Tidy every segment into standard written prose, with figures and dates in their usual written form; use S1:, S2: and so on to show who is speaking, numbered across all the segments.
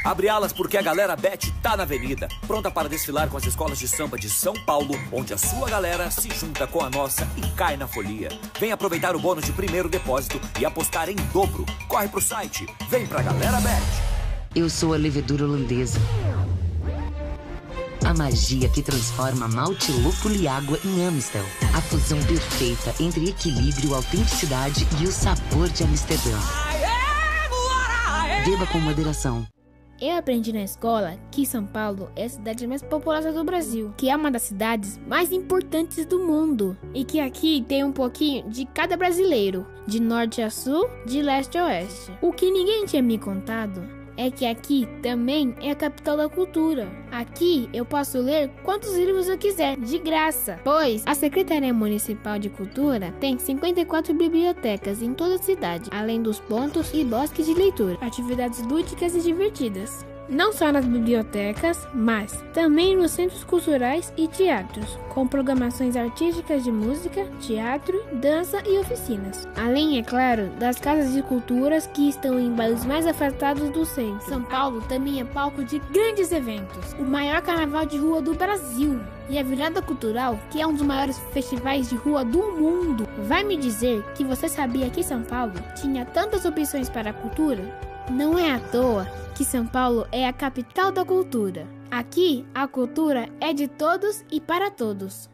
S1: Abre alas porque a galera Bet tá na avenida, pronta para desfilar com as escolas de samba de São Paulo, onde a sua galera se junta com a nossa e cai na folia. Vem aproveitar o bônus de primeiro depósito e apostar em dobro. Corre pro site, vem pra Galera Bet.
S2: Eu sou a levedura holandesa. A magia que transforma malte, lúpulo e água em Amstel. A fusão perfeita entre equilíbrio, autenticidade e o sabor de Amsterdã. Beba com moderação.
S3: Eu aprendi na escola que São Paulo é a cidade mais populosa do Brasil, que é uma das cidades mais importantes do mundo e que aqui tem um pouquinho de cada brasileiro, de norte a sul, de leste a oeste. O que ninguém tinha me contado é que aqui também é a capital da cultura. Aqui eu posso ler quantos livros eu quiser, de graça, pois a Secretaria Municipal de Cultura tem 54 bibliotecas em toda a cidade, além dos pontos e bosques de leitura, atividades lúdicas e divertidas. Não só nas bibliotecas, mas também nos centros culturais e teatros, com programações artísticas de música, teatro, dança e oficinas. Além, é claro, das casas de culturas que estão em bairros mais afastados do centro. São Paulo também é palco de grandes eventos, o maior carnaval de rua do Brasil e a Virada Cultural, que é um dos maiores festivais de rua do mundo. Vai me dizer que você sabia que São Paulo tinha tantas opções para a cultura? Não é à toa que São Paulo é a capital da cultura. Aqui, a cultura é de todos e para todos.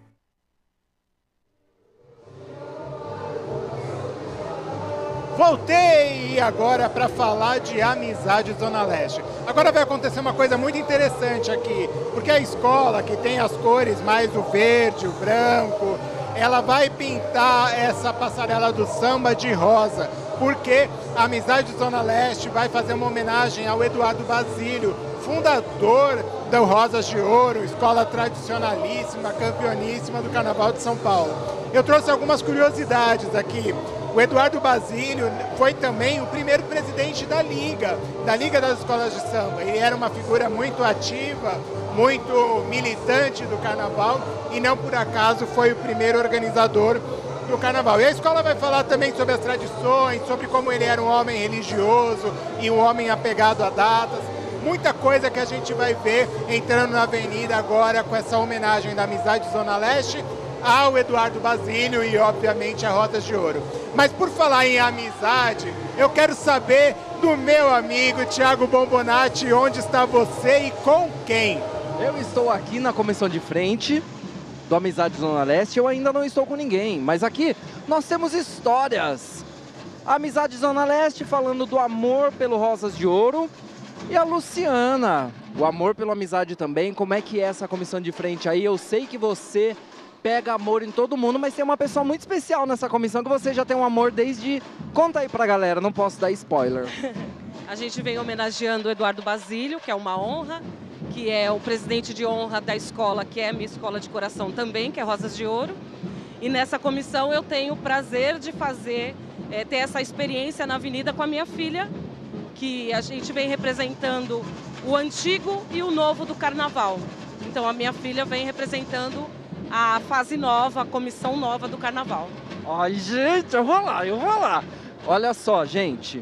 S4: Voltei agora para falar de Amizade Zona Leste. Agora vai acontecer uma coisa muito interessante aqui, porque a escola, que tem as cores mais o verde, o branco, ela vai pintar essa passarela do samba de rosa, porque a Amizade Zona Leste vai fazer uma homenagem ao Eduardo Basílio, fundador da Rosas de Ouro, escola tradicionalíssima, campeoníssima do Carnaval de São Paulo. Eu trouxe algumas curiosidades aqui. O Eduardo Basílio foi também o primeiro presidente da Liga das Escolas de Samba. Ele era uma figura muito ativa, muito militante do Carnaval e não por acaso foi o primeiro organizador do Carnaval. E a escola vai falar também sobre as tradições, sobre como ele era um homem religioso e um homem apegado a datas. Muita coisa que a gente vai ver entrando na avenida agora com essa homenagem da Amizade Zona Leste ao Eduardo Basílio e, obviamente, a Rosas de Ouro. Mas por falar em amizade, eu quero saber do meu amigo Thiago Bombonati, onde está você e com quem?
S5: Eu estou aqui na comissão de frente do Amizade Zona Leste, eu ainda não estou com ninguém, mas aqui nós temos histórias. A Amizade Zona Leste falando do amor pelo Rosas de Ouro e a Luciana, o amor pela amizade também. Como é que é essa comissão de frente aí? Eu sei que você pega amor em todo mundo, mas tem uma pessoa muito especial nessa comissão que você já tem um amor desde... Conta aí pra galera, não posso dar spoiler.
S6: A gente vem homenageando o Eduardo Basílio, que é uma honra, que é o presidente de honra da escola, que é a minha escola de coração também, que é Rosas de Ouro. E nessa comissão eu tenho o prazer de ter essa experiência na avenida com a minha filha, que a gente vem representando o antigo e o novo do Carnaval. Então a minha filha vem representando a fase nova, a comissão nova do Carnaval.
S5: Ai, gente, eu vou lá. Olha só, gente.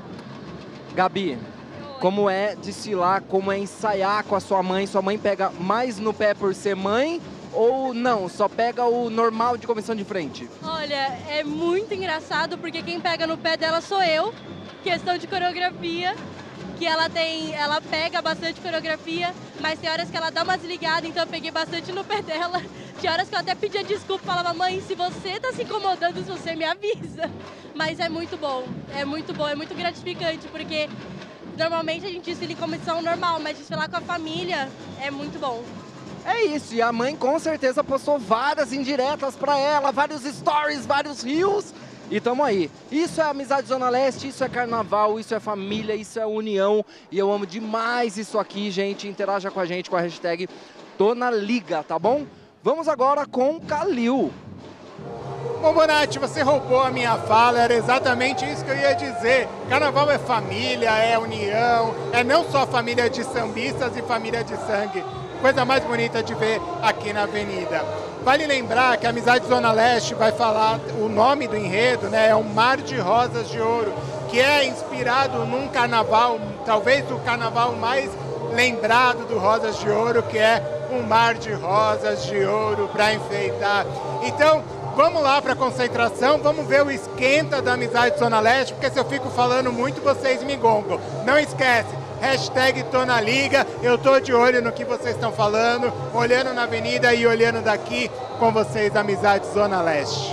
S5: Gabi, como é desfilar, como é ensaiar com a sua mãe? Sua mãe pega mais no pé por ser mãe ou não? Só pega o normal de comissão de frente?
S7: Olha, é muito engraçado porque quem pega no pé dela sou eu. Questão de coreografia, que ela pega bastante coreografia, mas tem horas que ela dá uma desligada, então eu peguei bastante no pé dela. Tinha horas que eu até pedia desculpa, falava, mãe, se você tá se incomodando, se você me avisa. Mas é muito bom, é muito gratificante, porque normalmente a gente desfila em comissão normal, mas desfilar com a família é muito bom.
S5: É isso, e a mãe com certeza postou várias indiretas pra ela, vários stories, vários reels. E tamo aí. Isso é Amizade Zona Leste, isso é Carnaval, isso é família, isso é união. E eu amo demais isso aqui, gente. Interaja com a gente com a hashtag Tô na Liga, tá bom? Vamos agora com Kalil.
S4: Bom, Bonatti, você roubou a minha fala, era exatamente isso que eu ia dizer. Carnaval é família, é união, é não só família de sambistas e família de sangue. Coisa mais bonita de ver aqui na avenida. Vale lembrar que a Amizade Zona Leste vai falar, o nome do enredo, né, é um Mar de Rosas de Ouro, que é inspirado num carnaval, talvez o carnaval mais lembrado do Rosas de Ouro, que é um mar de rosas de ouro para enfeitar. Então, vamos lá para a concentração, vamos ver o esquenta da Amizade Zona Leste, porque se eu fico falando muito, vocês me gongam. Não esquece, hashtag tô na liga, eu tô de olho no que vocês estão falando, olhando na avenida e olhando daqui com vocês, Amizade Zona Leste.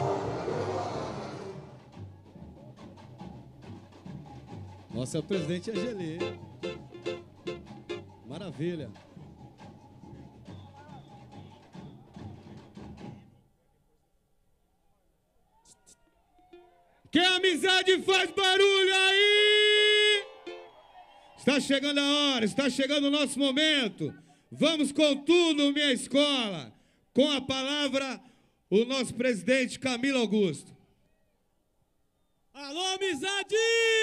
S8: Nossa, é o presidente Angelê. Maravilha. Que a amizade faz barulho aí! Está chegando a hora, está chegando o nosso momento. Vamos com tudo, minha escola. Com a palavra, o nosso presidente Camilo Augusto. Alô, amizade!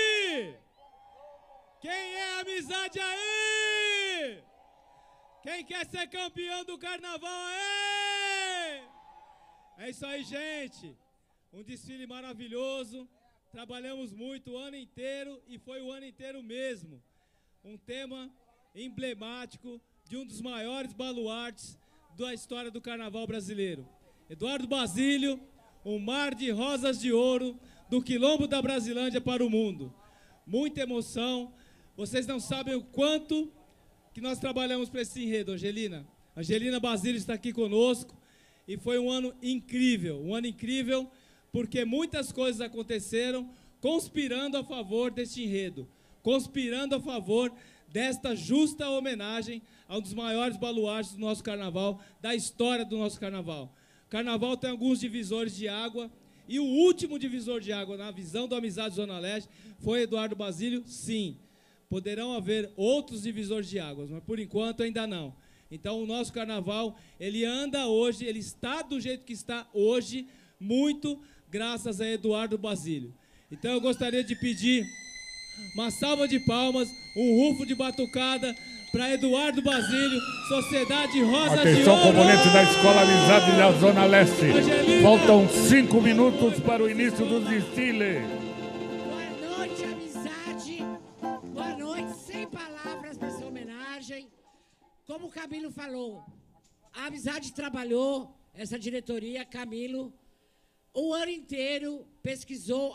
S8: Quem é amizade aí? Quem quer ser campeão do carnaval aí? É isso aí, gente. Um desfile maravilhoso. Trabalhamos muito o ano inteiro e foi o ano inteiro mesmo. Um tema emblemático de um dos maiores baluartes da história do carnaval brasileiro. Eduardo Basílio, um mar de rosas de ouro do quilombo da Brasilândia para o mundo. Muita emoção. Vocês não sabem o quanto que nós trabalhamos para esse enredo, Angelina. Angelina Basílio está aqui conosco e foi um ano incrível porque muitas coisas aconteceram conspirando a favor deste enredo, conspirando a favor desta justa homenagem a um dos maiores baluartes do nosso carnaval, da história do nosso carnaval. O carnaval tem alguns divisores de água e o último divisor de água na visão do Amizade Zona Leste foi Eduardo Basílio, sim. Poderão haver outros divisores de águas, mas por enquanto ainda não. Então o nosso carnaval, ele anda hoje, ele está do jeito que está hoje, muito graças a Eduardo Basílio. Então eu gostaria de pedir uma salva de palmas, um rufo de batucada para Eduardo Basílio, Sociedade Rosa de Ouro.
S9: Atenção, componente da Escola Amizade da Zona Leste. Angelina. Faltam 5 minutos para o início do desfile.
S10: Boa noite, amizade. Boa noite, sem palavras para essa homenagem. Como o Camilo falou, a amizade trabalhou, essa diretoria, Camilo, o ano inteiro pesquisou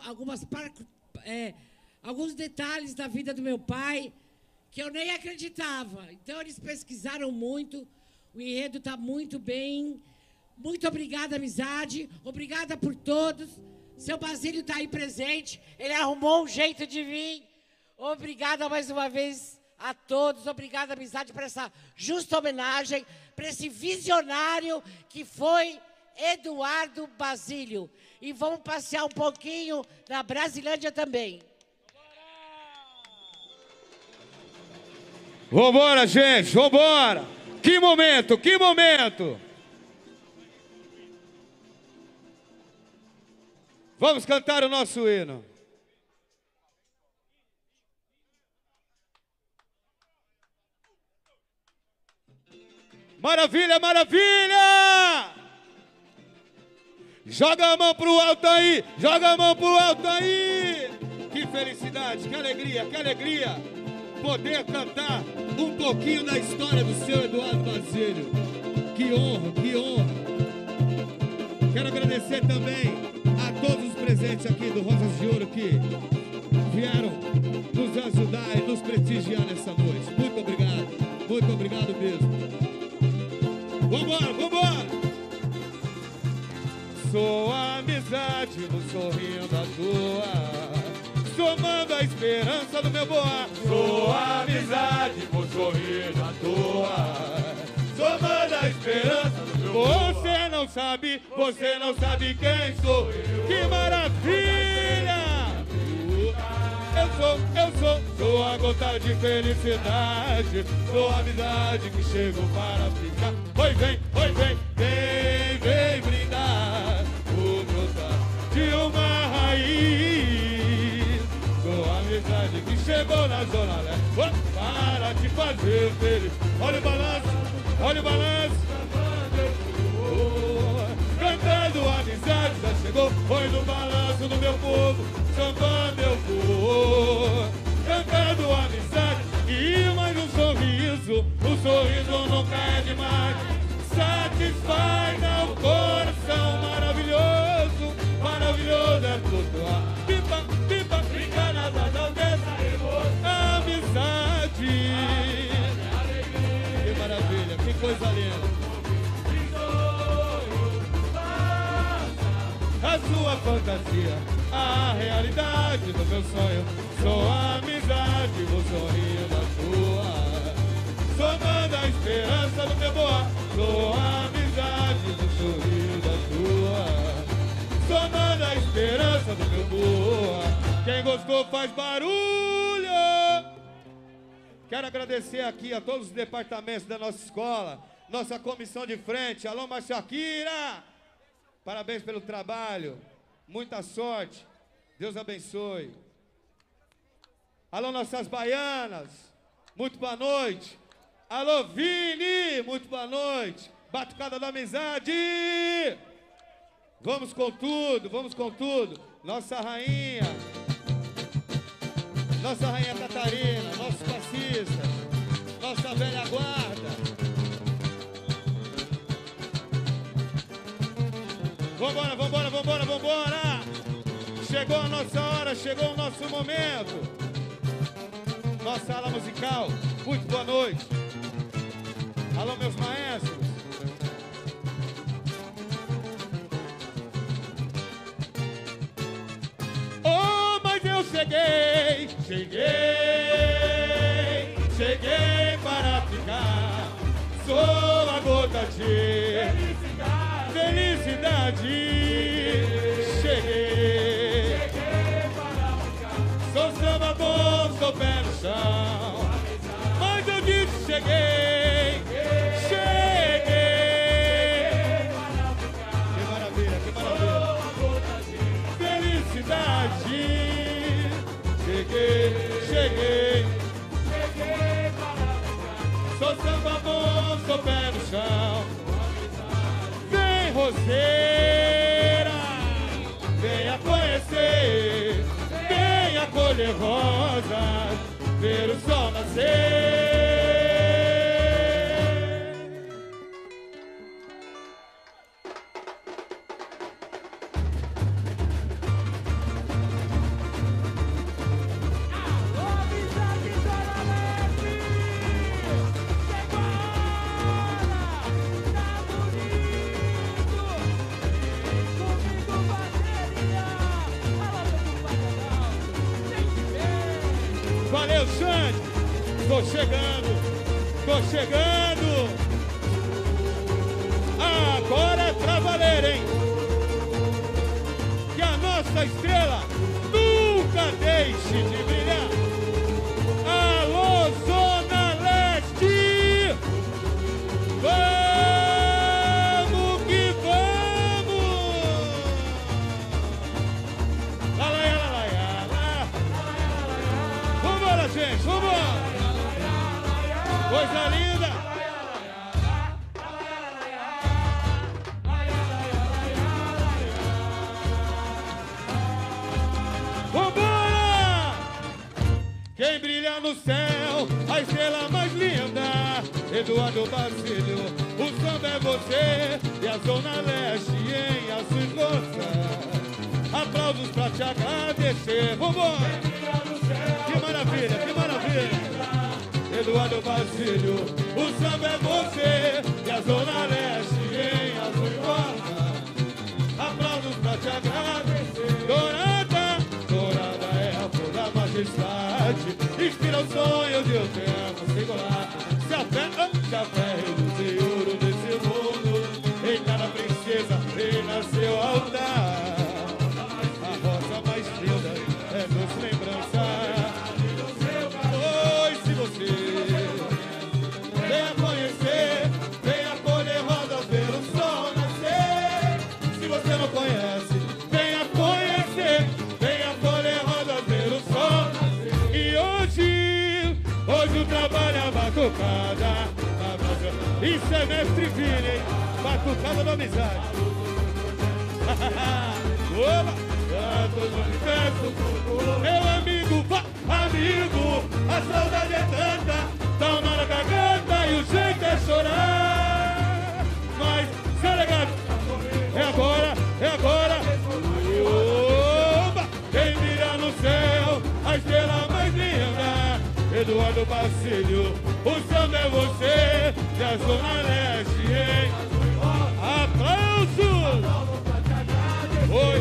S10: alguns detalhes da vida do meu pai que eu nem acreditava. Então, eles pesquisaram muito, o enredo está muito bem. Muito obrigada, amizade. Obrigada por todos. Seu Basílio está aí presente. Ele arrumou um jeito de vir. Obrigada mais uma vez a todos. Obrigada, amizade, por essa justa homenagem, para esse visionário que foi Eduardo Basílio. E vamos passear um pouquinho na Brasilândia também.
S8: Vambora, gente, vambora! Que momento, que momento! Vamos cantar o nosso hino. Maravilha, maravilha! Joga a mão pro alto aí, joga a mão pro alto aí! Que felicidade, que alegria, poder cantar um pouquinho da história do seu Eduardo Basílio. Que honra, que honra. Quero agradecer também a todos os presentes aqui do Rosas de Ouro que vieram nos ajudar e nos prestigiar nessa noite. Muito obrigado mesmo. Vambora, vambora! Sou a amizade no sorrindo à toa, somando a esperança do meu boa. Sou a amizade por sorrindo à toa, somando a esperança do meu boa. Você não sabe quem sou eu. Que maravilha! Eu sou a gota de felicidade, sou a amizade que chegou para ficar. Oi, vem brindar o brotar de uma raiz. Sou a amizade que chegou na Zona Leste para te fazer feliz. Olha o balanço, cantando a amizade já chegou. Foi no balanço do meu povo, sambando eu vou. a sua fantasia, a realidade do meu sonho. Sou a amizade, vou sorrir da sua. Somando a esperança do meu boa. Sou a amizade, vou sorrir da sua. Somando a esperança do meu boa. Quem gostou faz barulho. Quero agradecer aqui a todos os departamentos da nossa escola, nossa comissão de frente. Alô, Marciaquira! Parabéns pelo trabalho, muita sorte, Deus abençoe. Alô, nossas baianas, muito boa noite. Alô, Vini, muito boa noite. Batucada da Amizade! Vamos com tudo, vamos com tudo. Nossa rainha Catarina, nossos passistas, nossa velha guarda. Vambora, vambora, vambora, vambora! Chegou a nossa hora, chegou o nosso momento. Nossa ala musical, muito boa noite. Alô, meus maestros. Oh, mas eu cheguei, cheguei para ficar. Sou a gota de felicidade. Cheguei para ficar. Sou samba bom, sou pé no chão. Mas eu disse cheguei. Que maravilha, que maravilha. Felicidade. Cheguei para ficar. Sou samba bom, sou pé no chão. Vem, roseira, venha conhecer, venha colher rosas, ver o sol nascer. Valeu, Xande! Tô chegando! Agora é pra valer, hein? Que a nossa estrela nunca deixe de brilhar! Alô, Zona Leste! Vamos que vamos! Lá, lá, lá, lá, lá. Vambora, gente, vambora! Coisa linda! Vambora! Quem brilha no céu, a estrela mais linda, Eduardo Basílio, o samba é você e a Zona Leste em azul e rosa. Aplausos pra te agradecer. Vambora! Que maravilha, que maravilha! Eduardo Basílio, o samba é você e a Zona Leste em azul e rosa. Aplausos pra te agradecer. Dourada, dourada é a flor da majestade, inspira os sonhos e o tempo singular. Se a fé reduz ouro desse mundo, em cada princesa renasceu o altar. A rosa mais linda é doce lembrança. Pois se você venha conhecer, venha colher rosas, ver o sol nascer. Se você não conhece, venha conhecer, venha colher rosas, ver o sol nascer. E hoje o trabalho é a batucada. Isso é mestre Vini, hein? Batucada da Amizade. Oba! Canto do universo, meu amigo, amigo, a saudade é tanta, dá uma na garganta e o jeito é chorar. Mas, se é legal, é agora, é agora. Oba! Quem brilha no céu, a estrela mais linda, Eduardo Basílio, o samba é você, e a Zona Leste, hein? Aplausos! Oi!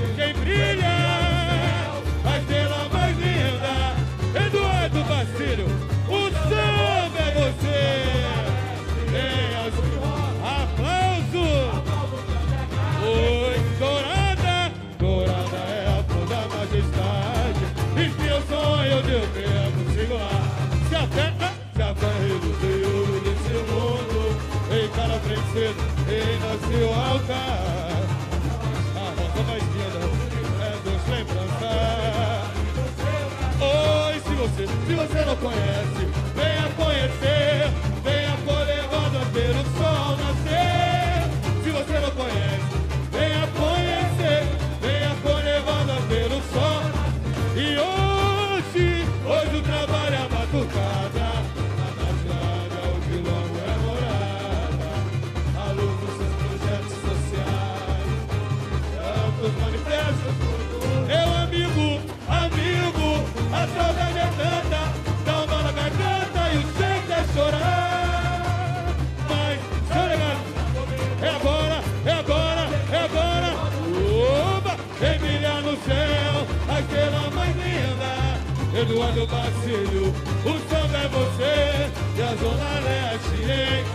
S8: você não conhece, venha conhecer. Venha colher rodas, ver o sol nascer. Se você não conhece, venha conhecer. Venha colher rodas, ver o sol. E hoje o trabalho é a batucada. A estrada, o quilombo é morada. A luz dos seus projetos sociais, tantos manifestos. Meu amigo, a saudade é tanta, dá um nó na garganta e o jeito é chorar. Mas, seu legado, é agora, é agora, é agora. Oba, vem brilhar no céu a estrela mais linda. Eduardo Bacilho, o samba é você e a Zona Leste, hein?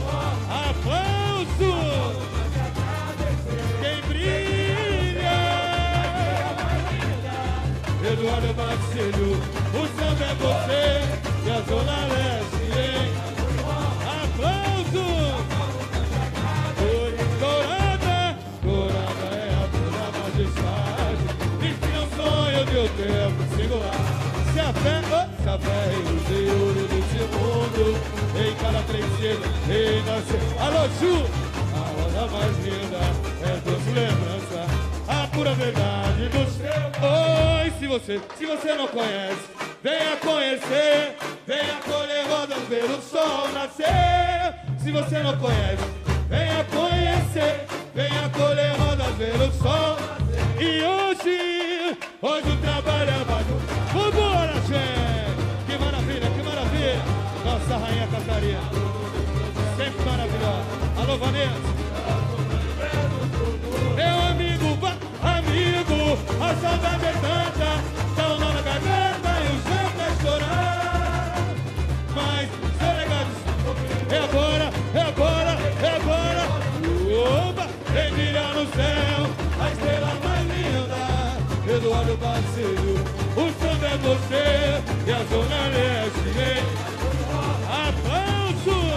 S8: Aplauso! Quem brilha, Eduardo Bacilho, o samba é você e a Zona Leste, hein? Aplauso! Oi, dourada, dourada é a pura majestade. Enfim, um sonho de um tempo singular. Se a fé é o ouro desse mundo, em cada trincheira renascer. Alô, Chu! A roda mais linda é doce lembrança, a pura verdade do seu. Oi, se você não conhece, venha conhecer. Venha colher rodas, ver o sol nascer. Se você não conhece, venha conhecer. Venha colher rodas, ver o sol nascer. E hoje o trabalho é batucada. Vambora, gente! Que maravilha, que maravilha! Nossa rainha Catarina, sempre maravilhosa. Alô, Vanessa! Meu amigo, a saudade é tanta, dá um nó na garganta e o jeito é chorar. Mas, seu legado, é agora, é agora, é agora. Oba, vem brilhar no céu a estrela mais linda. Eduardo Bacilho, o samba é você e a Zona Leste, hein? Aplauso!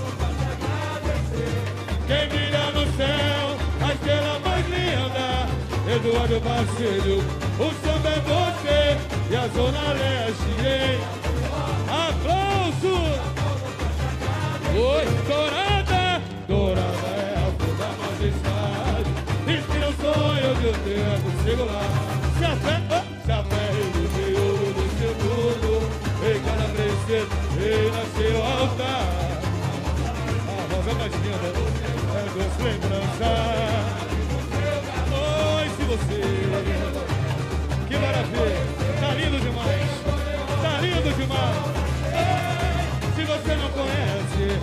S8: Quem brilha no céu a estrela mais linda. Eduardo Bacilho, o samba é você e a Zona Leste, hein? Aplauso! Oi, dourada, dourada é a pura majestade. Inspira o sonho de um tempo singular. Se a fé é o ouro do seu mundo, em cada preceito renasceu altar. A rosa mais linda é doce lembrança. Oi, se você, que maravilha, tá lindo demais, tá lindo demais. Se você não conhece,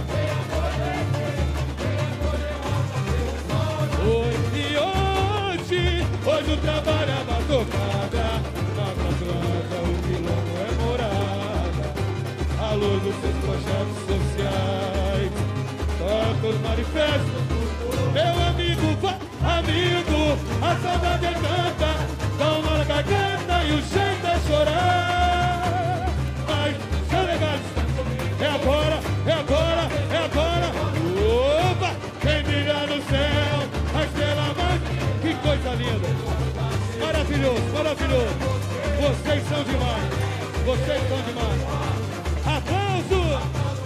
S8: hoje o trabalho é batucada. Na Atlanta o quilombo é morada. A luz dos seus projetos sociais, tantos manifestos. Meu amigo, a saudade é tanta, dá um nó na garganta e o jeito é chorar. Mas, seu legado, é agora, é agora, é agora. Opa, quem brilha no céu a estrela mais. Que coisa linda! Maravilhoso, maravilhoso! Vocês são demais! Vocês são demais! Aplauso!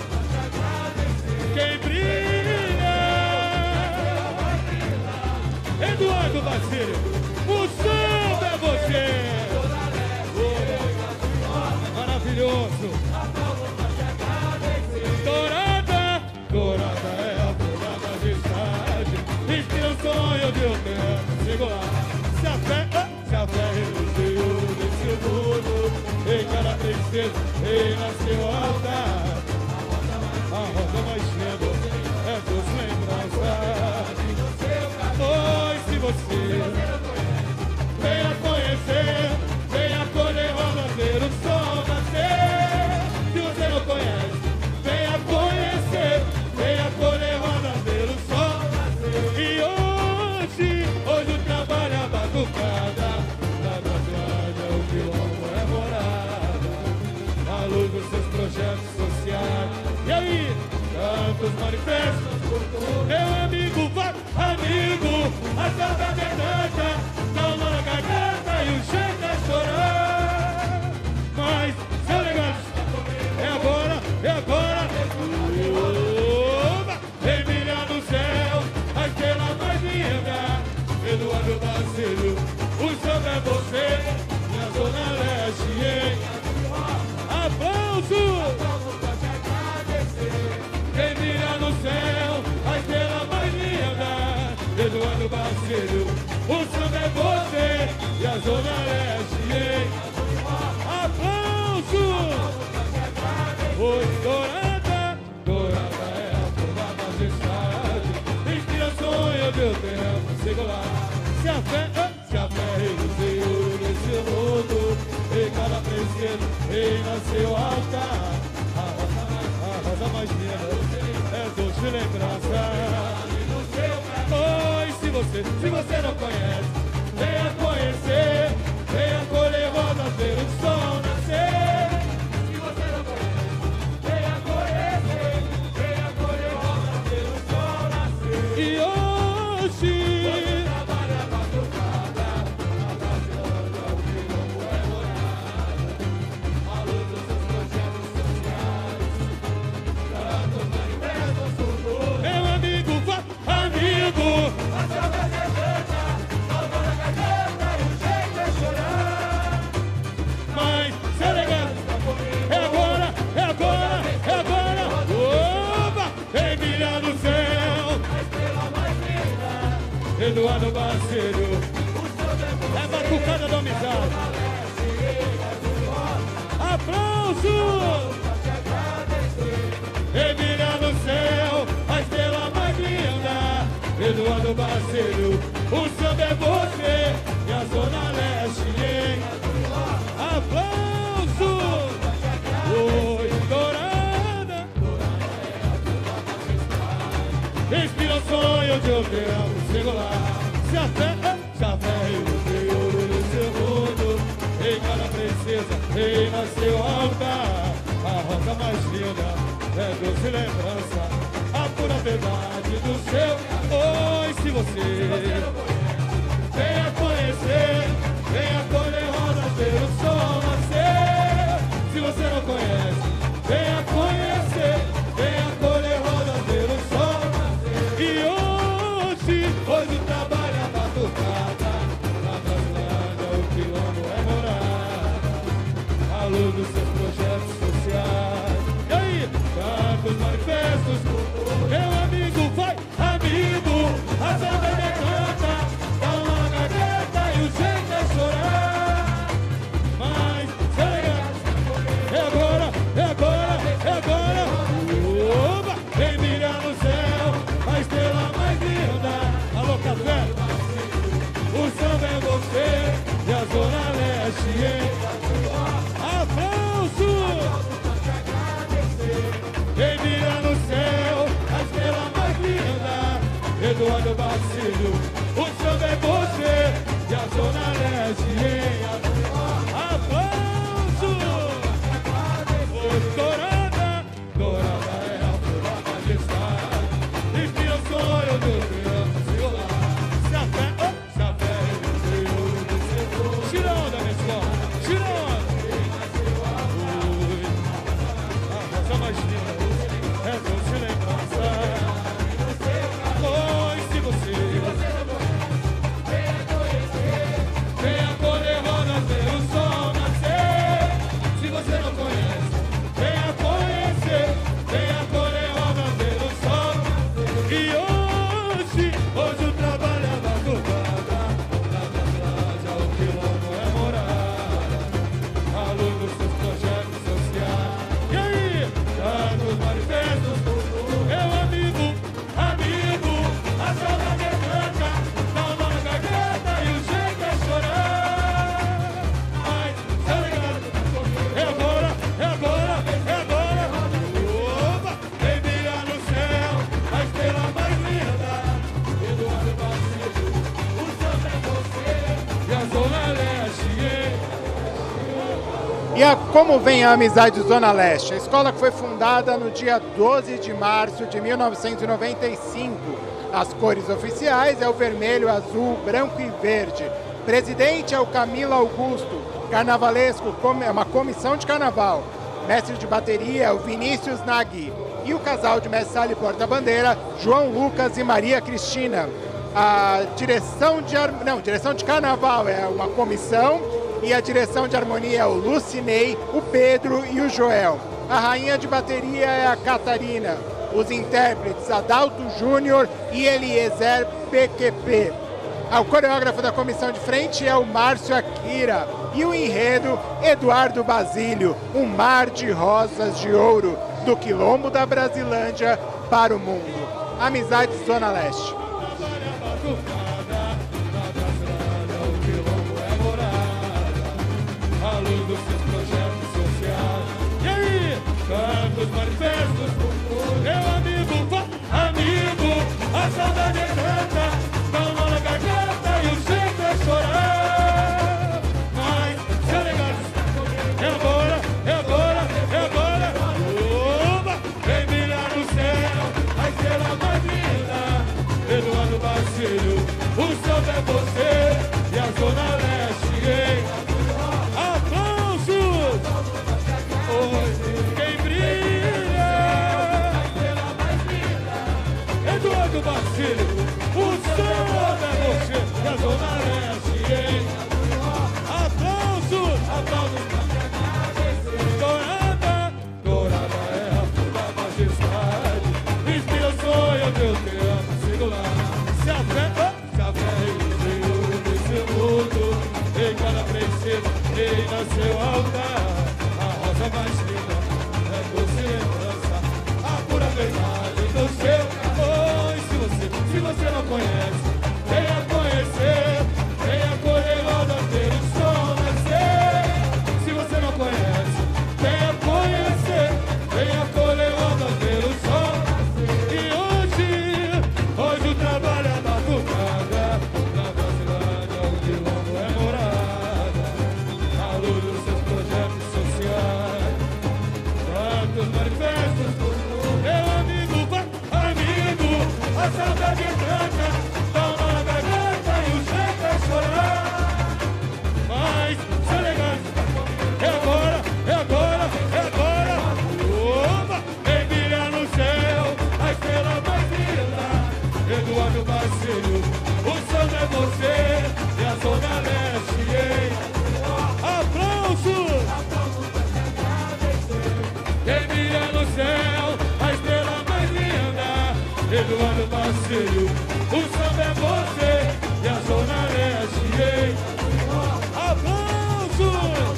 S8: Quem brilha! Eduardo Bacilho! O samba é você! Maravilhoso! Dourada! Dourada é a pura majestade. Inspira o sonho de um tempo singular. Se a fé reluziu nesse mundo, em cada tristeza renasceu altar. A rosa mais linda é doce lembrança. Oi, se você venha conhecer, venha colher rodas, ver o sol nascer. Se você não conhece, venha conhecer, venha colher rodas, ver o sol nascer. E hoje o trabalho é batucada. Na verdade o quilombo é morada. A luz dos seus projetos sociais. E aí, tantos manifestos. Meu amigo, a saudade é tanta, Basílio, o samba é você e a Zona Leste, hein? Aplauso! Oi, dourada, dourada é a tua majestade, inspiração meu tempo, chego lá. Se a fé reduzir nesse mundo, em cada princesa reina seu altar. A rosa mais linda é doce lembrança. Oi, se você não conhece, venha conhecer, venha colher rosas, ver o sol nascer. Se você não conhece, venha conhecer, venha colher rosas, ver o sol nascer. E hoje Eduardo Basílio, é batucada da amizade. Aplauso! Brilha no céu, a estrela mais linda. Eduardo Basílio, o samba é você e a Zona Leste, hein? Aplauso! Oi, dourada, inspira o sonho de um tempo. Chego lá, se a fé e o ouro nesse mundo, em cada princesa reina seu altar. A rosa mais linda é doce lembrança, a pura verdade do seu. Oi, se você venha conhecer, venha colher rosas, ver o sol nascer. Se você não conhece, venha conhecer, venha colher rosas, ver o sol nascer. E hoje o trabalho é batucada, na Brasilândia o quilombo é morada, à luz dos seus projetos sociais. E aí, tantos manifestos, meu amigo vai, amigo, a samba me canta, dá uma gagueta e o jeito é chorar. Mas, chega, é agora, é agora, é agora. Oba, vem brilhar no céu, a estrela mais linda. Alô, café, o samba é você e a Zona Leste, hein? Aplauso! Quem vira no céu, a estrela mais linda. Eduardo Basílio, o samba é você e a Zona Leste, hein? Aplauso! Oi, dourada, dourada é a tua majestade, inspira o sonho do tempo. Tira onda, minha escola, tira onda. A rosa mais linda é doce lembrança. Oi, se você venha conhecer, venha colher rosas, ver o sol nascer. Se você não conhece, venha conhecer, venha colher rosas, ver o sol nascer. E hoje o trabalho é batucada, na Brasilândia o quilombo é morada, à luz dos seus projetos sociais. E aí, tantos manifestos, meu amigo, a saudade é branca, dá uma na garganta e o jeito é chorar. Mas, tá ligado? É agora, é agora, é agora. Opa, vem brilhar no céu, a estrela mais linda. Eduardo Basílio, o samba é você e a Zona Leste, hein?
S4: E como vem a Amizade Zona Leste? A escola que foi fundada no dia 12 de março de 1995. As cores oficiais é o vermelho, azul, branco e verde. Presidente é o Camilo Augusto. Carnavalesco é uma comissão de carnaval. Mestre de bateria é o Vinícius Nagui. E o casal de mestre sala e porta-bandeira, João Lucas e Maria Cristina. A direção de carnaval é uma comissão e a direção de harmonia é o Lucinei, o Pedro e o Joel. A rainha de bateria é a Catarina. Os intérpretes Adalto Júnior e Eliezer PQP. O coreógrafo da comissão de frente é o Márcio Akira. E o enredo, Eduardo Basílio, um mar de rosas de ouro, do quilombo da Brasilândia para o mundo. Amizade Zona Leste.
S11: Cantos, manifestos, meu amigo, a saudade canta, calma na garganta e o jeito é chorar. Mas se alegar, é agora, é agora, é agora. Oba, vem brilhar no céu, a estrela mais linda. Eduardo Basílio, o céu é você e a Zona Leste, hein? Aplausos! Quem brilha, Eduardo Basílio, o céu é você e a Zona Leste, hein? Aplausos, aplausos. Dourada, dourada é a pura majestade, inspira o sonho de eu te amo, sigo lá. Se a fé iludiu desse mundo, em cada princesa, em nasceu altar. Mais linda é doce lembrança, a pura verdade do seu amor. Se você não conhece, venha conhecer, venha correr roda ver o sol nascer. Se você não conhece, venha conhecer, venha correr roda ver o sol nascer. E hoje o trabalho é madrugada, na Brasilândia o quilombo é morada, a luz dos seus projetos sociais. Manifestos, meu amigo, a saudade canta, calma na garganta e o jeito é chorar. Mas se alegar, é agora, é agora, é agora. Opa, vem brilhar no céu, a estrela mais linda. Eduardo Basílio, o céu é você e a Zona Leste, hein? Aplausos! Quem brilha no céu, a estrela mais linda. Eduardo Basílio, o samba é você e a Zona Leste, hein? Aplausos!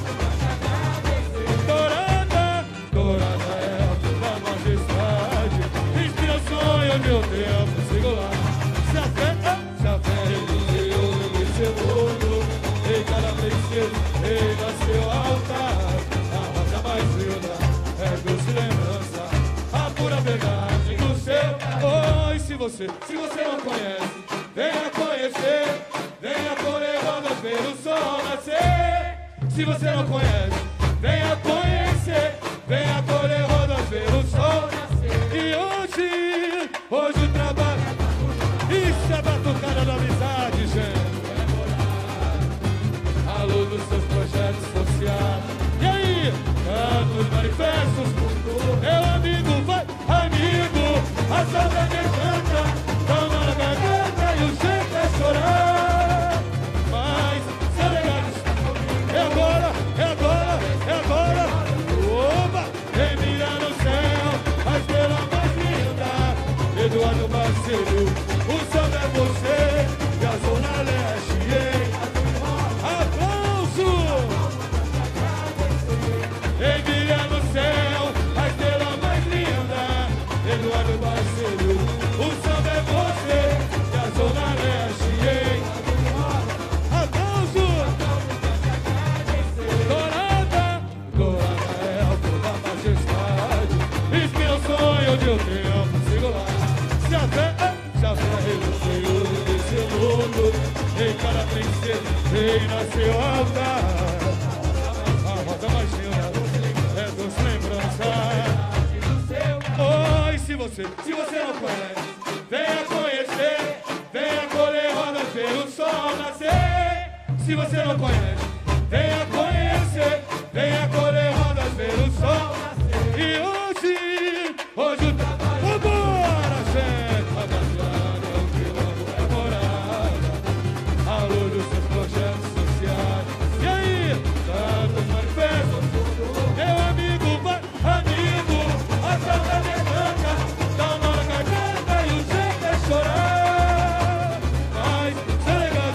S11: Dourada, dourada é a pura majestade, inspira o sonho de eu tempo, sigo lá. Se a fé iludiu nesse mundo, em cada princesa, em nasceu altar, a rosa mais linda é doce lembrança, a pura verdade do seu. Oi, se você não conhece, venha conhecer, venha correr rodas ver o sol nascer. Se você não conhece, venha conhecer, venha correr rodas ver o sol nascer. E hoje o trabalho, isso é batucada da amizade, gente. A luz dos seus projetos sociais. E aí, cantos, manifestos, meu amigo, vai, amigo, a saudade canta, calma na garganta e o jeito é chorar. Mas, se alegar, é agora, é agora, é agora. Opa, vem mirar no céu, a estrela mais linda. Eduardo Basílio, o céu é você e a Zona Leste, hein? Vem brilhar no céu, a estrela mais linda. Eduardo Basílio, o samba é você e a Zona Leste, hein? Aplauso! Dourada, dourada é a pura majestade, inspira o sonho de um tempo, sigo lá. Se a fé reluziu desse mundo, em cada princesa, em nasceu altar. A rosa mais linda é doce lembrança. Oi, se você não conhece, venha conhecer, venha correr rodas ver o sol nascer. Se você não conhece, venha conhecer, venha correr rodas ver o sol nascer. E hoje o trabalho, vambora, gente. A Brasilândia, o quilombo é morada, a luz dos seus projetos sociais. E aí, tantos manifestos, meu amigo, vai, amigo, a saudade canta, calma na garganta e o jeito é chorar. Mas, se legal,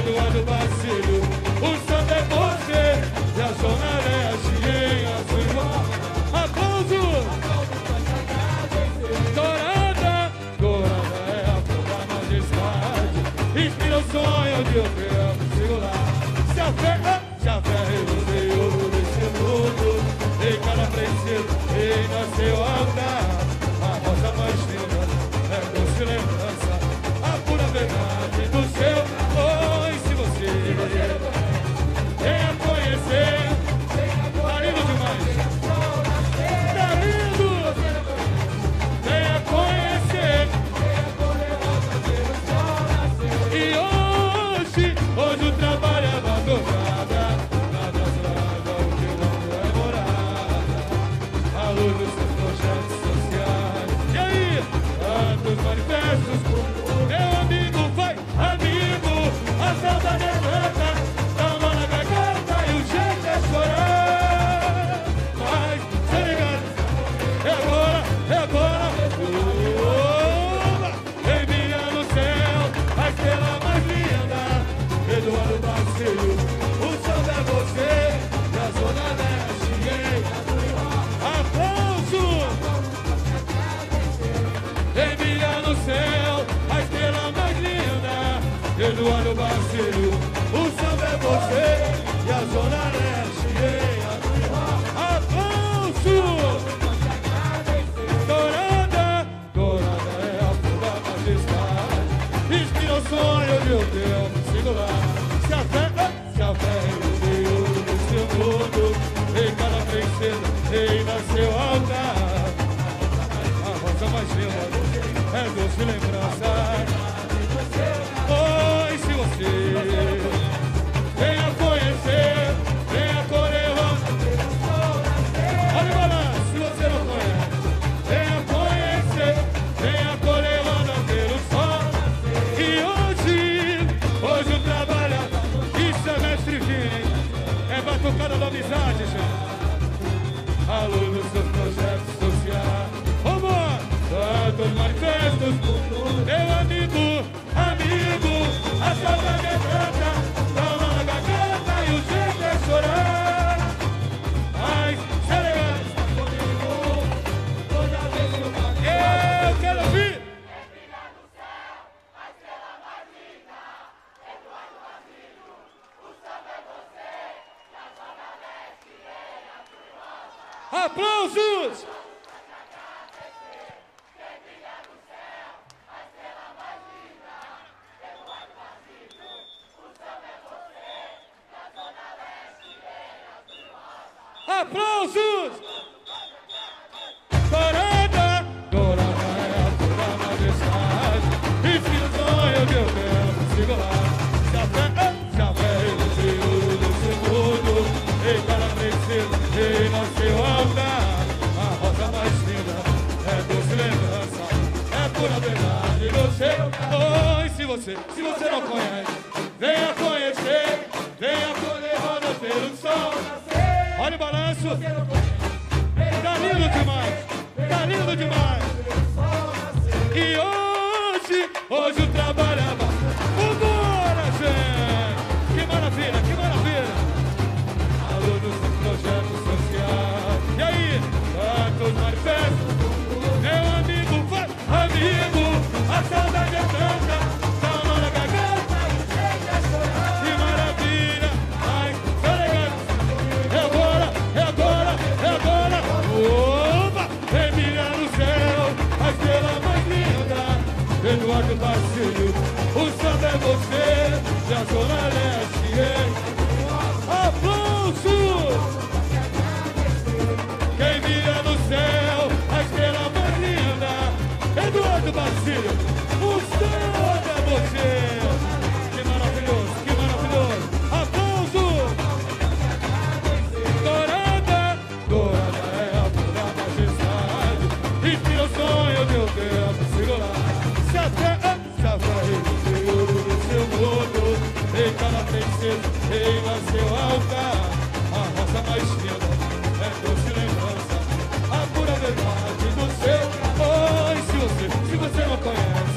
S11: Eduardo Basílio, o samba é você, e a Zona Leste em azul e rosa. Aplausos! Dourada, dourada é a flor da majestade, inspira o sonho de um tempo singular. Se a fé reluziu nesse mundo, em cada princesa, em nasceu altar. A rosa mais linda é doce lembrança, a pura verdade do seu. Oi, se você venha conhecer, tá lindo demais, tá lindo. Venha conhecer. E hoje o trabalho é madrugada, na brasileira o que não é morada, a luz dos seus projetos sociais. E aí, tantos manifestos, meu amigo, vai, amigo, a saudade é tanta, dá uma na garganta e o jeito é chorar. Mas, se ligado, é agora, é agora. Envia no céu a estrela mais linda, Eduardo Basílio, o samba é você, e a Zona Leste, hein? Aplauso! Envia no céu a estrela mais linda, Eduardo Basílio, o samba é você, e a Zona Leste, hein? Aplauso! Dourada, dourada é a flor da majestade, inspira o sonho de um tempo singular. Se a fé reuniu nesse mundo, em cada princesa, em nasceu altar. A rosa mais linda é doce lembrança. Oi, se você venha conhecer, venha correr. Olha o balanço, se você não conhece, venha conhecer, venha correr pelo sol. E hoje o trabalho, isso é mestre Vini, é batucada da amizade, gente. A luz dos seus projetos sociais. Vamos! Tantos manifestos, meu amigo, a saudade é tanta, dá uma na garganta e o jeito é chorar. Mas, se elegante, eu quero ouvir. Aplausos! Aplausos! Dourada, dourada é a flor da majestade, e filho do sonho de um tempo singular. Se a fé reluziu nesse mundo, em cada princesa, em nasceu altar. A rosa mais linda é doce lembrança, é pura verdade do seu. Oi, se você não conhece, venha conhecer, venha colher roda pelo sol. Olha o balanço, tá lindo demais, tá lindo demais. E hoje o trabalho é vambora, gente. Que maravilha, que maravilha. A luz dos projetos sociais. E aí, tantos manifestos, meu amigo, vai, amigo, a saudade é tanta, dá uma na garganta, que maravilha. Ai, tá legal. É agora, é agora, é agora. Opa, envia no céu a estrela mais linda, Eduardo Basílio, o samba é você, e a Zona Leste, hein? Aplauso! Quem vira no céu a estrela mais linda, Eduardo Basílio, o samba é você. Que maravilhoso, que maravilhoso. Aplauso! Dourada, dourada é a flor da majestade, inspira o sonho de um tempo singular. Se a fé reluziu no seu mundo, em cada princesa, em nasceu altar. A rosa mais linda é doce lembrança, a pura verdade do seu. Oi, se você não conhece,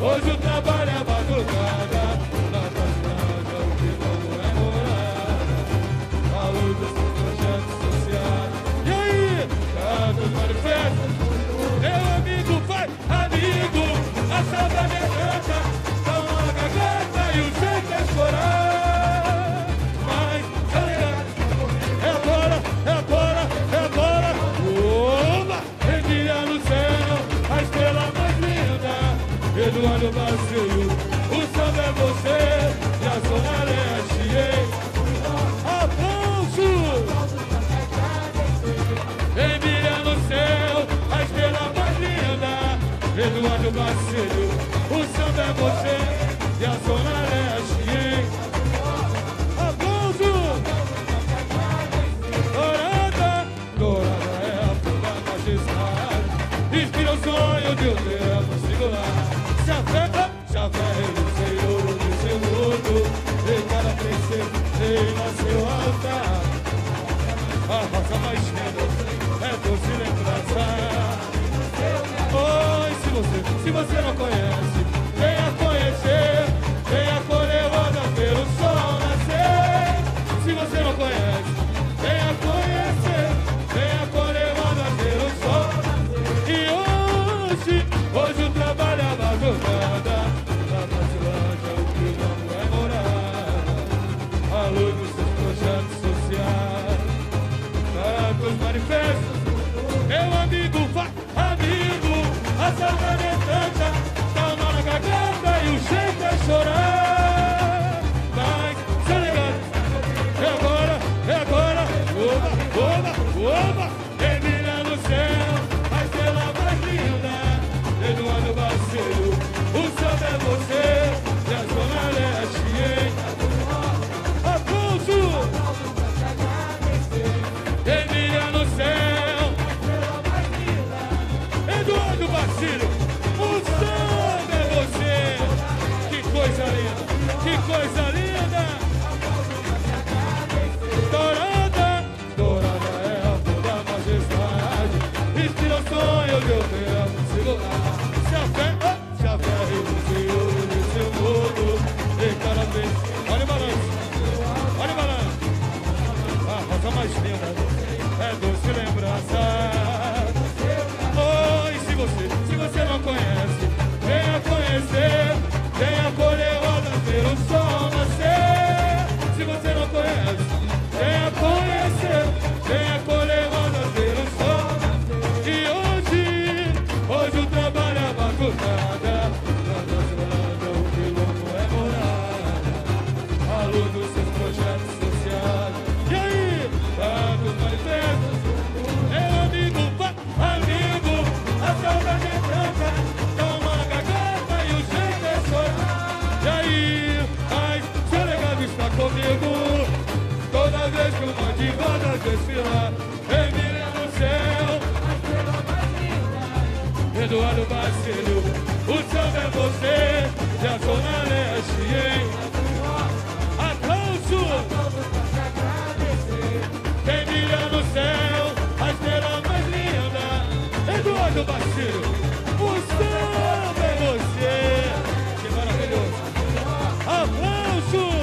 S11: Hoje o trabalho é madrugada, na Brasilândia o que não é morada. A luz dos projetos sociais. E aí, cantos manifestos, meu amigo vai, amigo, a saudade é tanta, dá uma garganta e o jeito é chorar. Mas, tá ligado? É agora, é agora, é agora. Oba! Brilha no céu, a estrela mais linda. Eduardo Bacio, o samba é você e a Zona Leste, hein? Aplausos! Brilha no céu, a estrela mais linda. Eduardo Bacio, o samba é você e a Zona Leste, hein? Aplausos! Dourada, dourada é a fuga magistral. Inspira o sonho de um tempo singular. Se a fé no Senhor do seu mundo, em cada princesa, em nasceu altar. A rosa mais linda é doce lembrança. Oi, se você não conhece, venha conhecer, venha colher roda ver o sol nascer. Se você não conhece, venha conhecer, venha colher roda ver o sol nascer. E hoje o trabalho é madrugada, na Brasilândia o que não é morada. A luz dos seus projetos sociais, tantos manifestos, meu amigo vai, amigo, a saudade é tanta, dá uma na garganta e o jeito é chorar. Mas, se ligado, é agora, é agora, oba, oba, oba, brilha no céu, a estrela mais linda. Eduardo Bacio, o samba é você e a Zona Leste, hein? Aplauso! Brilha no céu, Eduardo Bacio, o samba é você. Que coisa linda, que coisa linda. Dourada, dourada é a flor da majestade. Inspira o sonho de eu tempo singular. Se a fé reduziu no seu mundo, em cada vez. Olha o balanço, olha o balanço. A rosa mais linda é doce lembrança. Oi, se você não conhece, venha conhecer, venha colher roda ver o sol nascer. Se você não conhece, venha conhecer, venha colher roda ver o sol nascer. E hoje o trabalho é madrugada, na Brasilândia o quilombo é morada. A luz dos seus projetos sociais. E aí, tantos manifestos, meu amigo, amigo, a saudade é tanta, dá uma garganta e o jeito é chorar. E aí, ai, seu legado está comigo, toda vez que o monte de rodas desfilar, brilha no céu, a estrela mais linda. Eduardo Bacio, o samba é você e a Zona Leste, hein? Aplauso! Quem brilha no céu, a estrela mais linda. Eduardo Bacio, o samba é você. Que maravilhoso! Aplauso!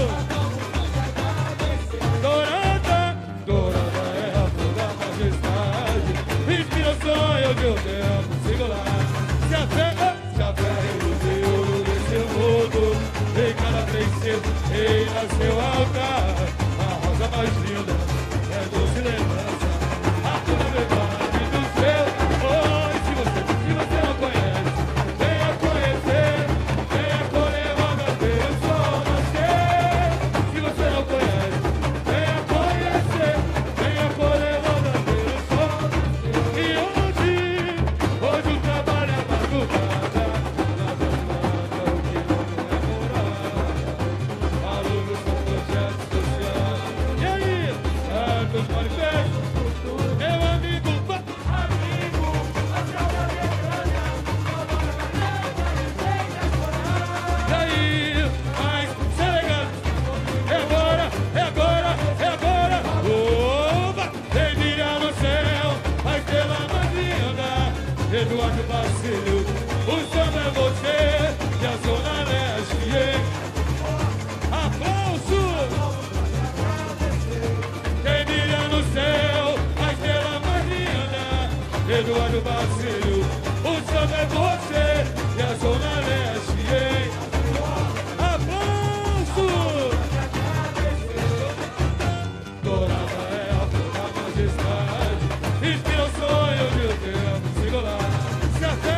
S11: Dourada, dourada é a flor da majestade. Inspira o sonho de um tempo singular. Se a fé reduziu nesse mundo, em cada princesa, em nasceu altar. A rosa mais linda é doce lembrança. A tua verdade do céu. Oi, se você não conhece, venha conhecer, venha colher roda ver o sol nascer. Se você não conhece, venha conhecer, venha colher roda ver o sol nascer. E hoje o trabalho é madrugada, na Brasilândia o que não é morada. A luz dos seus projetos sociais. E aí? Eduardo Basílio, o samba é você e a Zona Leste, hein? Avanço! Dourada é a flor da majestade, inspira o sonho de um tempo singular. Se a fé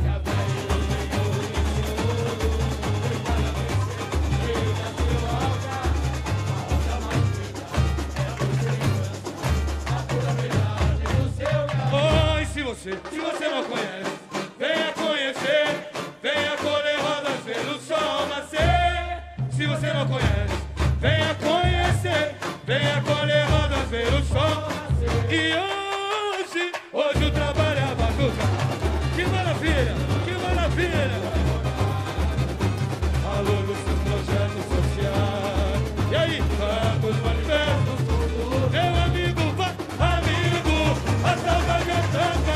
S11: se você não conhece, venha conhecer, venha colher rodas, ver o sol nascer. Se você não conhece, venha conhecer, venha colher rodas, ver o sol nascer. E hoje o trabalho é a batuta. Que maravilha, que maravilha. Alô dos seus projetos sociais. E aí, quantos manifestos, meu amigo, amigo, a saudade é tanta.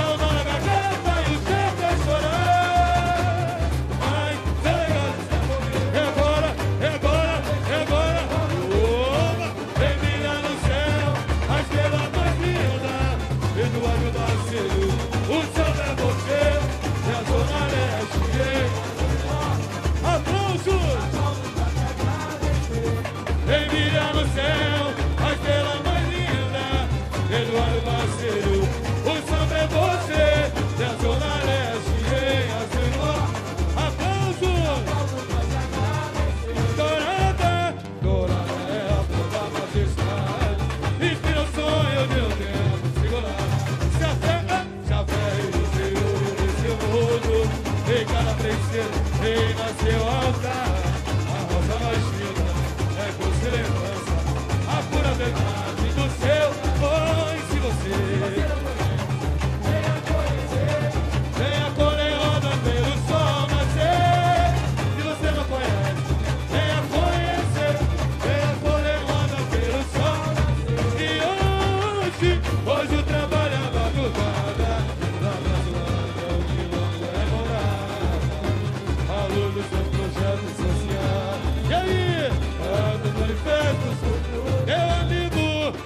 S11: Rei nasceu alta, a rosa mais linda é você lembrança, a pura verdade do seu. Oi, se você venha conhecer, venha colher roda, ver o sol nascer. Se você não conhece, venha conhecer, venha colher roda, ver o sol nascer. E hoje o trabalho é a madrugada, na Brasilândia o quilombo é morar. Alô dos seus projetos sociais. E aí, quantos manifestos, meu amigo,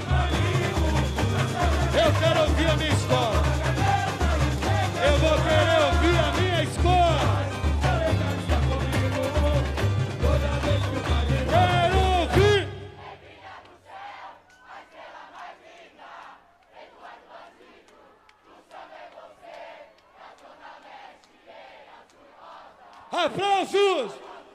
S11: eu quero ouvir a minha escola. Eu vou querer ouvir a minha escola. Quero ouvir. Aplausos!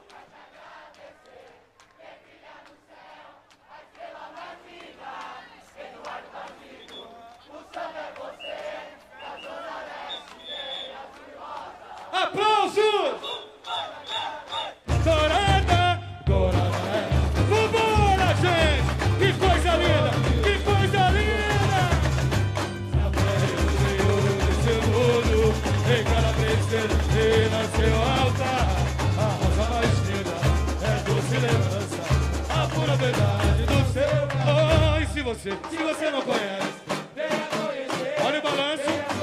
S11: Aplausos! Dourada, dourada é. Vambora, gente! Que coisa linda! Que coisa linda! O Senhor desse mundo, em cada princesa, e nasceu alta. A rosa mais linda é doce lembrança, a pura verdade do seu. Oi, se você não conhece, venha conhecer. Olha o balanço.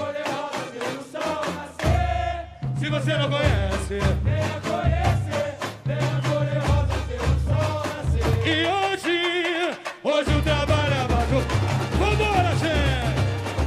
S11: Se você não conhece, venha conhecer, venha colher rosa, ver o sol nascer. E hoje o trabalho é baixo. Vambora, gente!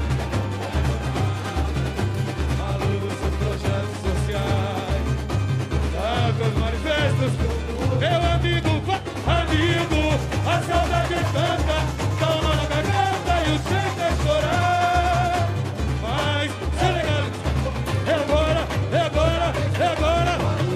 S11: Alô dos seus projetos sociais, tantos manifestos, meu amigo, amigo, a saudade é tanta, calma na garganta e o jeito é chorar. Mas, Senegal, é agora, é agora, é agora.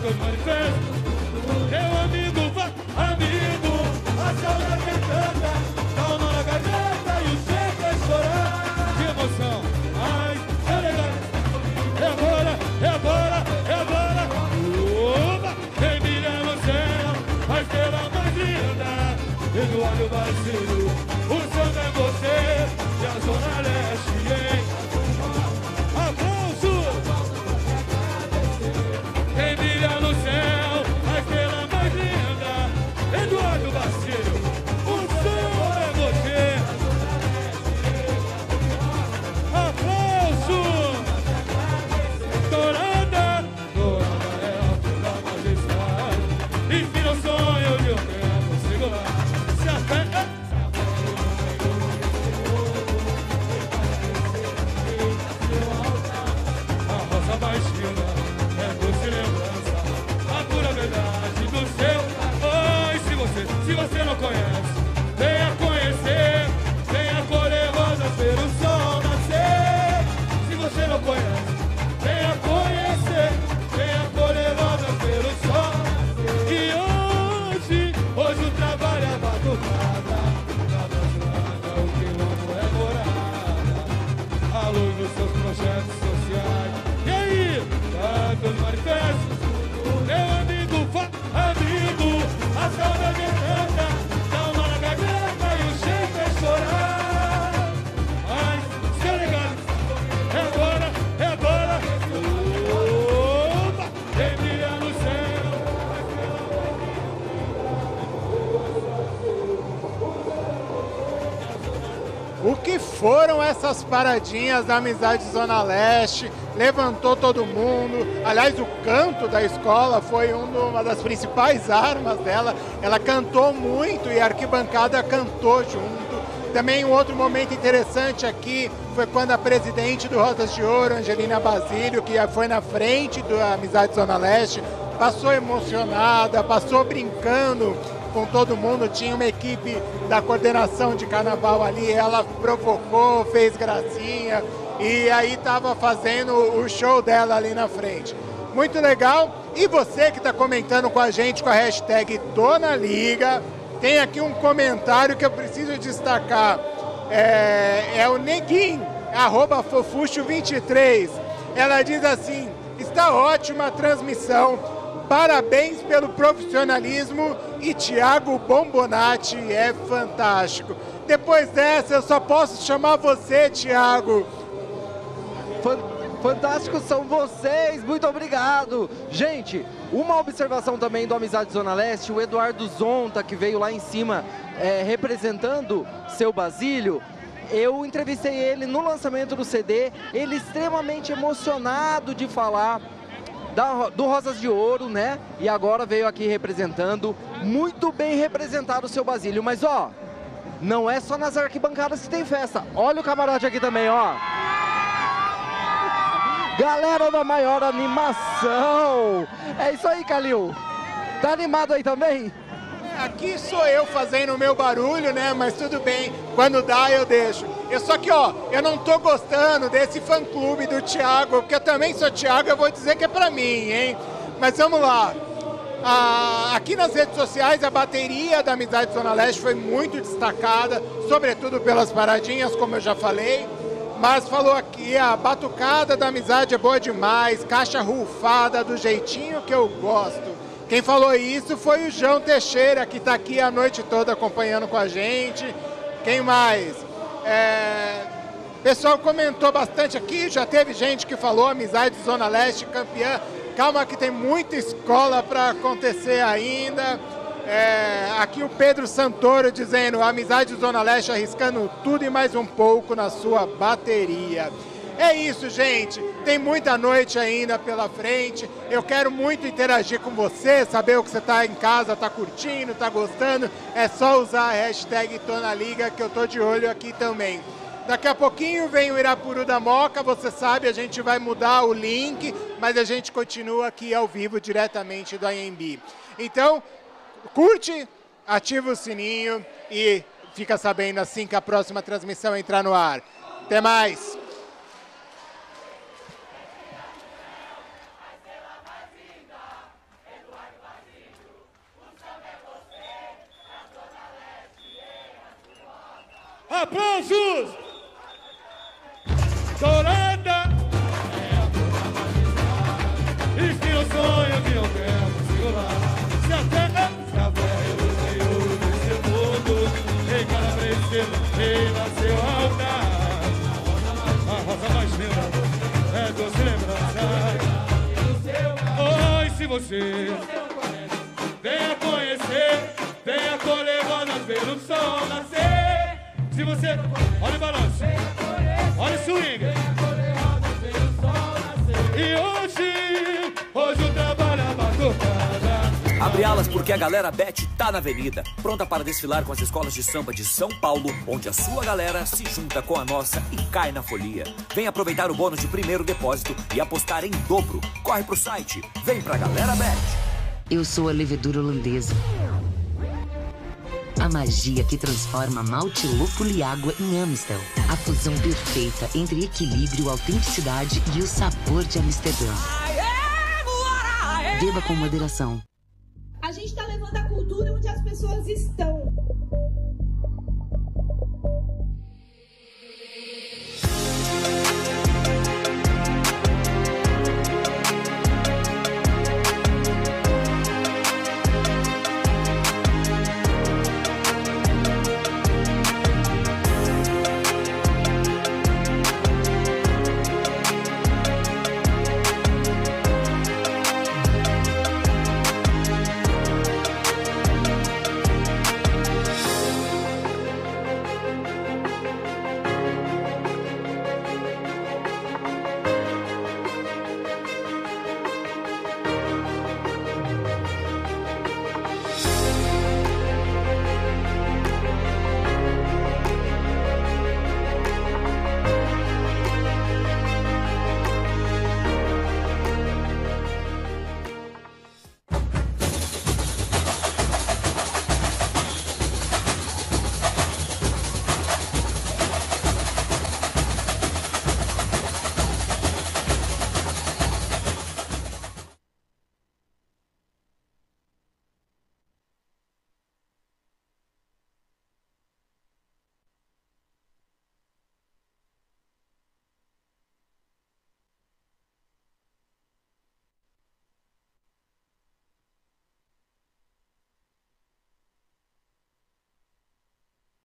S11: tantos manifestos. Meu amigo, vá, amigo, a saudade é tanta, dá um nó na garganta e o jeito é chorar. Que emoção, ai, é legal. É agora, é agora, é agora. Oba, quem brilha no céu, a estrela mais linda. Eduardo Basílio, o santo é você, e a Zona Leste, hein? Aplauso! Quem brilha no céu, a estrela mais linda. Eduardo Basílio, o santo é você. Aplauso! Dourada, dourada é a da majestade. Inspira o sonho de um tempo singular. Se a fé a rosa mais fina é doce lembrança, a pura verdade do seu. Oi, se você não conhece, venha conhecer, venha colher rosas, ver o sol nascer. Se você não conhece, venha conhecer, venha colher rosas, ver o sol nascer. E hoje o trabalho é batucada, nada estraga, o que eu amo é morada, a luz dos seus projetos sociais. E aí, tantos manifestos, meu amigo, amigo, a saudade é tanta, dá uma na garganta e o jeito é chorar. Ai, se é legal, é agora, é agora. Opa, quem brilha no céu.
S4: O que foram essas paradinhas da Amizade Zona Leste? Levantou todo mundo. Aliás, o canto da escola foi uma das principais armas dela. Ela cantou muito e a arquibancada cantou junto. Também um outro momento interessante aqui foi quando a presidente do Rosas de Ouro, Angelina Basílio, que foi na frente da Amizade Zona Leste, passou emocionada, passou brincando com todo mundo. Tinha uma equipe da coordenação de carnaval ali, ela provocou, fez gracinha e aí estava fazendo o show dela ali na frente. Muito legal. E você que está comentando com a gente com a hashtag Tô na Liga, tem aqui um comentário que eu preciso destacar. É o Neguin, @fofuxo23. Ela diz assim: está ótima a transmissão, parabéns pelo profissionalismo e Thiago Bombonati é fantástico. Depois dessa eu só posso chamar você, Thiago.
S5: Fantásticos são vocês, muito obrigado. Gente, uma observação também do Amizade Zona Leste, o Eduardo Zonta, que veio lá em cima representando seu Basílio. Eu entrevistei ele no lançamento do CD, ele extremamente emocionado de falar do Rosas de Ouro, né? E agora veio aqui representando, muito bem representado o seu Basílio. Mas ó, não é só nas arquibancadas que tem festa. Olha o camarote aqui também, ó. Galera da maior animação. É isso aí, Calil. Tá animado aí também?
S4: Aqui sou eu fazendo o meu barulho, né? Mas tudo bem, quando dá eu deixo. Só que, ó, eu não tô gostando desse fã-clube do Thiago, porque eu também sou Thiago, eu vou dizer que é pra mim, hein? Mas vamos lá. Aqui nas redes sociais, a bateria da Amizade Zona Leste foi muito destacada, sobretudo pelas paradinhas, como eu já falei. Mas falou aqui, a batucada da Amizade é boa demais, caixa rufada do jeitinho que eu gosto. Quem falou isso foi o João Teixeira, que está aqui a noite toda acompanhando com a gente. Quem mais? O pessoal comentou bastante aqui, já teve gente que falou Amizade Zona Leste campeã. Calma que tem muita escola para acontecer ainda. Aqui o Pedro Santoro dizendo, Amizade Zona Leste arriscando tudo e mais um pouco na sua bateria. É isso, gente. Tem muita noite ainda pela frente. Eu quero muito interagir com você, saber o que você está em casa, está curtindo, está gostando. É só usar a hashtag Tô na Liga, que eu tô de olho aqui também. Daqui a pouquinho vem o Irapuru da Moca, você sabe, a gente vai mudar o link, mas a gente continua aqui ao vivo diretamente do AMB. Então, curte, ativa o sininho e fica sabendo assim que a próxima transmissão entrar no ar. Até mais!
S11: Aplausos! Dourada! Inspira o sonho que eu quero segurar. Se a terra eu Senhor desse mundo, em cada preceito, rei nasceu altar. A rosa mais linda é doce lembrança. Oi, se você venha conhecer, venha colher rosas, ver o sol nascer. Se você, olha o balanço, olha o swing. E hoje o trabalho é batucada.
S1: Abre alas porque a galera Bet tá na avenida, pronta para desfilar com as escolas de samba de São Paulo, onde a sua galera se junta com a nossa e cai na folia. Vem aproveitar o bônus de primeiro depósito e apostar em dobro. Corre pro site, vem pra galera Bet.
S2: Eu sou a levedura holandesa. A magia que transforma malte, lúpulo e água em Amstel. A fusão perfeita entre equilíbrio, autenticidade e o sabor de Amsterdã. Beba com moderação.
S12: A gente está levando a cultura onde as pessoas estão.